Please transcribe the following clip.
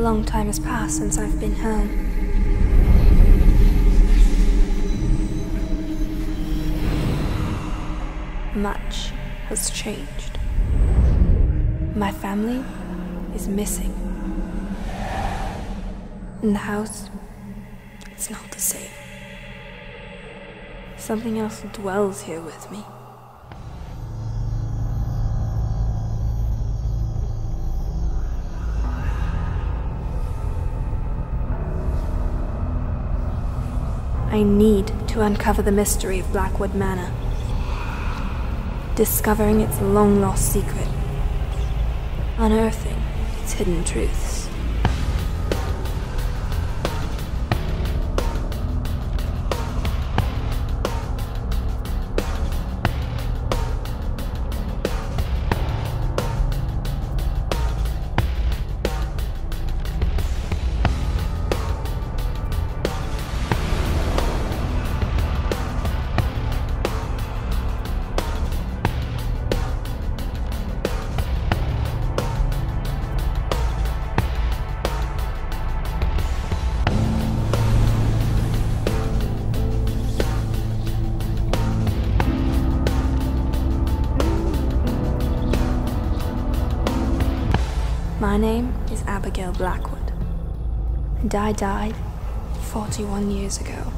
long time has passed since I've been home. Much has changed. My family is missing. And the house, it's not the same. Something else dwells here with me. I need to uncover the mystery of Blackwood Manor, discovering its long-lost secret, unearthing its hidden truths. My name is Abigail Blackwood, and I died 41 years ago.